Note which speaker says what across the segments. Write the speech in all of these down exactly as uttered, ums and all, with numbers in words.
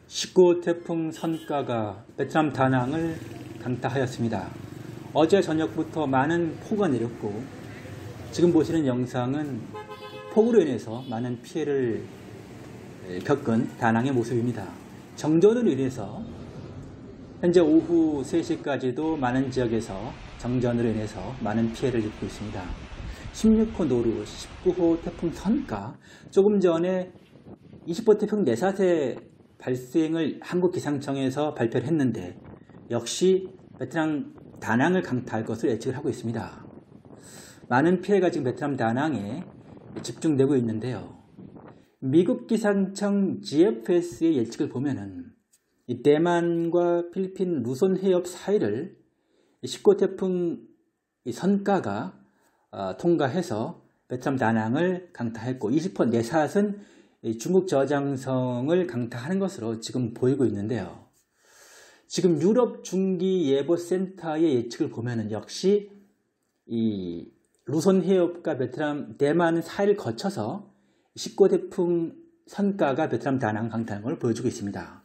Speaker 1: 십구 호 태풍 선가가 베트남 다낭을 강타하였습니다. 어제 저녁부터 많은 폭우가 내렸고 지금 보시는 영상은 폭우로 인해서 많은 피해를 겪은 다낭의 모습입니다. 정전으로 인해서 현재 오후 세 시까지도 많은 지역에서 정전으로 인해서 많은 피해를 입고 있습니다. 십육 호 노루, 십구 호 태풍 선가, 조금 전에 이십 호 태풍 네삿의 발생을 한국 기상청에서 발표를 했는데 역시 베트남 다낭을 강타할 것을 예측을 하고 있습니다. 많은 피해가 지금 베트남 다낭에 집중되고 있는데요. 미국 기상청 지에프에스의 예측을 보면은 이 대만과 필리핀 루손 해협 사이를 십구 호 태풍 선가가 어, 통과해서 베트남 다낭을 강타했고 이십 호 네삿은 중국 저장성을 강타하는 것으로 지금 보이고 있는데요. 지금 유럽 중기예보센터의 예측을 보면은 역시 이 루손 해협과 베트남, 대만 사이를 거쳐서 십구 호 태풍 선가가 베트남 다낭 강타하는 걸 보여주고 있습니다.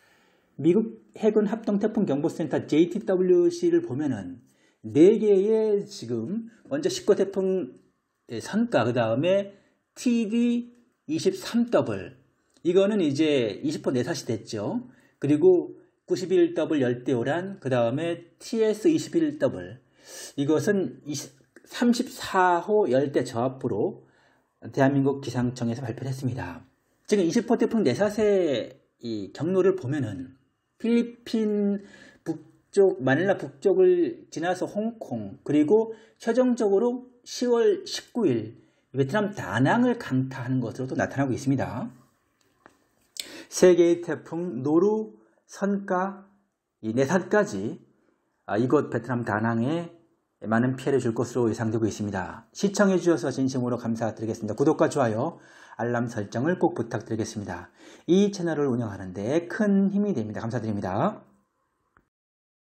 Speaker 1: 미국 해군 합동태풍경보센터 제이티더블유씨를 보면은 네 개의 지금 먼저 십구 호 태풍 선가, 그 다음에 티디 이십삼 더블, 이거는 이제 이십 호 네삿이 됐죠. 그리고 구십일 더블 열대우란, 그 다음에 티에스 이십일 더블, 이것은 삼십사 호 열대 저압부로 대한민국 기상청에서 발표를 했습니다. 지금 이십 호 태풍 네삿의 이 경로를 보면은 필리핀 북쪽, 마닐라 북쪽을 지나서 홍콩, 그리고 최종적으로 시월 십구일 베트남 다낭을 강타하는 것으로도 나타나고 있습니다. 세 개의 태풍 노루, 선가, 이 네삿까지 이곳 베트남 다낭에 많은 피해를 줄 것으로 예상되고 있습니다. 시청해 주셔서 진심으로 감사드리겠습니다. 구독과 좋아요, 알람 설정을 꼭 부탁드리겠습니다. 이 채널을 운영하는 데 큰 힘이 됩니다. 감사드립니다.